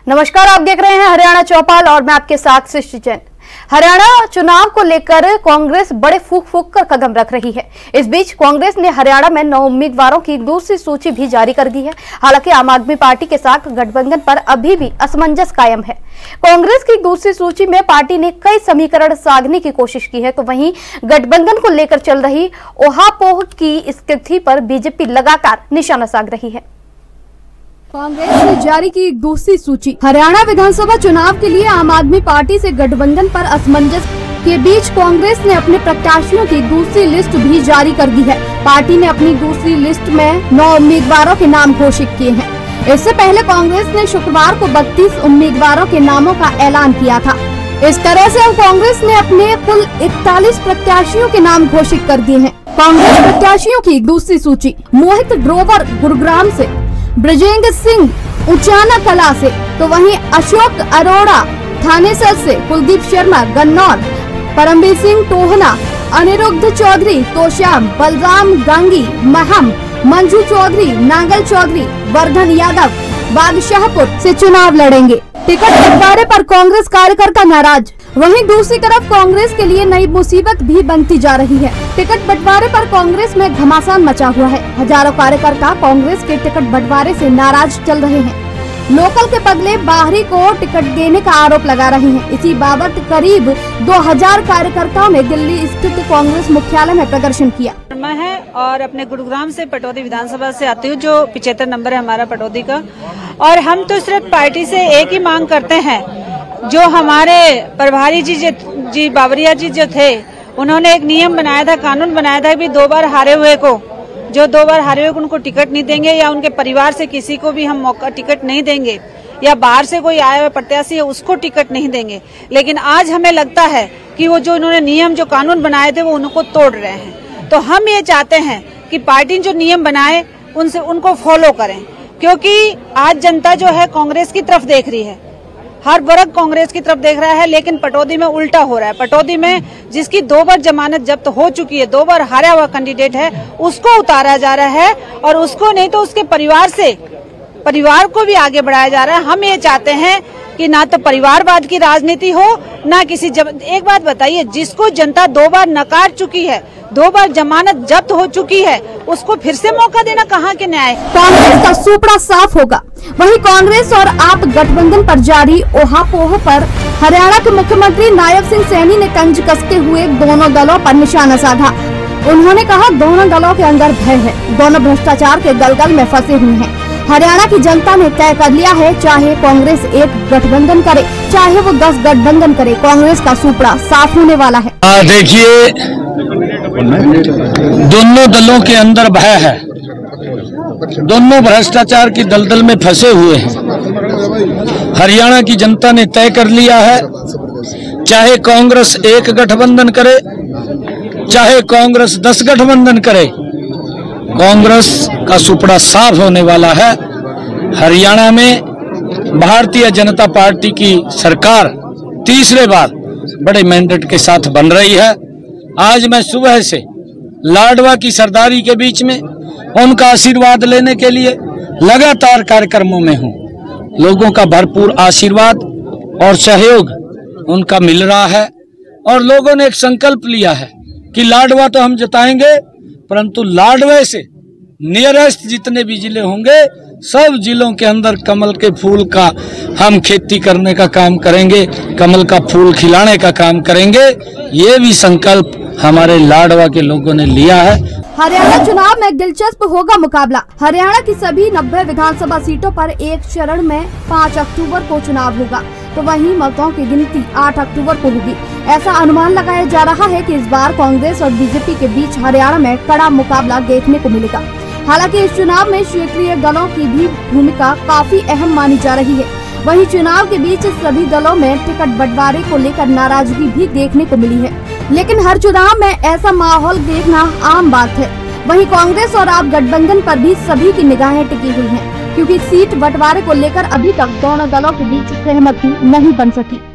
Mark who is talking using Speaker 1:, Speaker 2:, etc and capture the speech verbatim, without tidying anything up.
Speaker 1: नमस्कार, आप देख रहे हैं हरियाणा चौपाल और मैं आपके साथ सृष्टि जैन। हरियाणा चुनाव को लेकर कांग्रेस बड़े फूक फूक कर कदम रख रही है। इस बीच कांग्रेस ने हरियाणा में नौ उम्मीदवारों की दूसरी सूची भी जारी कर दी है। हालांकि आम आदमी पार्टी के साथ गठबंधन पर अभी भी असमंजस कायम है। कांग्रेस की दूसरी सूची में पार्टी ने कई समीकरण साधने की कोशिश की है, तो वहीं गठबंधन को लेकर चल रही ओहापोह की स्थिति पर बीजेपी लगातार निशाना साध रही है।
Speaker 2: कांग्रेस ने जारी की दूसरी सूची। हरियाणा विधानसभा चुनाव के लिए आम आदमी पार्टी से गठबंधन पर असमंजस के बीच कांग्रेस ने अपने प्रत्याशियों की दूसरी लिस्ट भी जारी कर दी है। पार्टी ने अपनी दूसरी लिस्ट में नौ उम्मीदवारों के नाम घोषित किए हैं। इससे पहले कांग्रेस ने शुक्रवार को बत्तीस उम्मीदवारों के नामों का ऐलान किया था। इस तरह से अब कांग्रेस ने अपने कुल इकतालीस प्रत्याशियों के नाम घोषित कर दिए हैं। कांग्रेस प्रत्याशियों की दूसरी सूची: मोहित ग्रोवर गुरुग्राम से, ब्रजेंग सिंह उचाना कला से, तो वहीं अशोक अरोड़ा थानेसर से, कुलदीप शर्मा गन्नौर, परमवीर सिंह टोहना, अनिरुद्ध चौधरी तोशाम, बलराम गांगी महम, मंजू चौधरी, नांगल चौधरी, वर्धन यादव बादशाहपुर से चुनाव लड़ेंगे। टिकट बंटवारे पर कांग्रेस कार्यकर्ता नाराज। वहीं दूसरी तरफ कांग्रेस के लिए नई मुसीबत भी बनती जा रही है। टिकट बंटवारे पर कांग्रेस में घमासान मचा हुआ है। हजारों कार्यकर्ता कांग्रेस के टिकट बंटवारे से नाराज चल रहे हैं। लोकल के बदले बाहरी को टिकट देने का आरोप लगा रहे हैं। इसी बाबत करीब दो हज़ार कार्यकर्ताओं ने दिल्ली स्थित कांग्रेस मुख्यालय में प्रदर्शन किया।
Speaker 3: मैं है और अपने गुरुग्राम से पटौदी विधानसभा से आती हूँ, जो पिछहत्तर नंबर है हमारा पटौदी का। और हम तो सिर्फ पार्टी से एक ही मांग करते हैं, जो हमारे प्रभारी जी जी बाबरिया जी जो थे, उन्होंने एक नियम बनाया था, कानून बनाया था कि दो बार हारे हुए को, जो दो बार हारे हुए को उनको टिकट नहीं देंगे, या उनके परिवार से किसी को भी हम मौका टिकट नहीं देंगे, या बाहर से कोई आया हुआ प्रत्याशी है उसको टिकट नहीं देंगे। लेकिन आज हमें लगता है कि वो जो उन्होंने नियम जो कानून बनाए थे वो उनको तोड़ रहे हैं। तो हम ये चाहते हैं कि पार्टी जो नियम बनाए उनसे उनको फॉलो करें, क्योंकि आज जनता जो है कांग्रेस की तरफ देख रही है, हर वर्ग कांग्रेस की तरफ देख रहा है। लेकिन पटौदी में उल्टा हो रहा है। पटौदी में जिसकी दो बार जमानत जब्त हो चुकी है, दो बार हारा हुआ कैंडिडेट है, उसको उतारा जा रहा है, और उसको नहीं तो उसके परिवार से परिवार को भी आगे बढ़ाया जा रहा है। हम ये चाहते हैं कि ना तो परिवारवाद की राजनीति हो, ना किसी जब... एक बात बताइए, जिसको जनता दो बार नकार चुकी है, दो बार जमानत जब्त हो चुकी है, उसको फिर से मौका देना कहाँ के न्याय?
Speaker 2: कांग्रेस का सुपड़ा साफ होगा। वहीं कांग्रेस और आप गठबंधन पर जारी ओहापोह पर हरियाणा के मुख्यमंत्री नायब सिंह सैनी ने तंज कसते हुए दोनों दलों पर निशाना साधा। उन्होंने कहा, दोनों दलों के अंदर भय है, दोनों भ्रष्टाचार के दलदल में फंसे हुए हैं। हरियाणा की जनता ने तय कर लिया है, चाहे कांग्रेस एक गठबंधन करे, चाहे वो दस गठबंधन करे, कांग्रेस का सुपड़ा साफ होने वाला है।
Speaker 4: देखिए, दोनों दलों के अंदर भय है, दोनों भ्रष्टाचार की दलदल में फंसे हुए हैं। हरियाणा की जनता ने तय कर लिया है, चाहे कांग्रेस एक गठबंधन करे, चाहे कांग्रेस दस गठबंधन करे, कांग्रेस का सुपड़ा साफ होने वाला है। हरियाणा में भारतीय जनता पार्टी की सरकार तीसरे बार बड़े मैंडेट के साथ बन रही है। आज मैं सुबह से लाडवा की सरदारी के बीच में उनका आशीर्वाद लेने के लिए लगातार कार्यक्रमों में हूं। लोगों का भरपूर आशीर्वाद और सहयोग उनका मिल रहा है, और लोगों ने एक संकल्प लिया है कि लाडवा तो हम जिताएंगे, परंतु लाडवे से नियरेस्ट जितने भी जिले होंगे, सब जिलों के अंदर कमल के फूल का हम खेती करने का काम करेंगे, कमल का फूल खिलाने का काम करेंगे। ये भी संकल्प हमारे लाडवा के लोगों ने लिया है।
Speaker 2: हरियाणा चुनाव में दिलचस्प होगा मुकाबला। हरियाणा की सभी नब्बे विधानसभा सीटों पर एक चरण में पाँच अक्टूबर को चुनाव होगा, तो वहीं मतों की गिनती आठ अक्टूबर को होगी। ऐसा अनुमान लगाया जा रहा है कि इस बार कांग्रेस और बीजेपी के बीच हरियाणा में कड़ा मुकाबला देखने को मिलेगा। हालांकि इस चुनाव में क्षेत्रीय दलों की भी भूमिका काफी अहम मानी जा रही है। वहीं चुनाव के बीच सभी दलों में टिकट बंटवारे को लेकर नाराजगी भी देखने को मिली है, लेकिन हर चुनाव में ऐसा माहौल देखना आम बात है। वहीं कांग्रेस और आप गठबंधन पर भी सभी की निगाहें टिकी हुई हैं, क्योंकि सीट बंटवारे को लेकर अभी तक दोनों दलों के बीच सहमति नहीं बन सकी।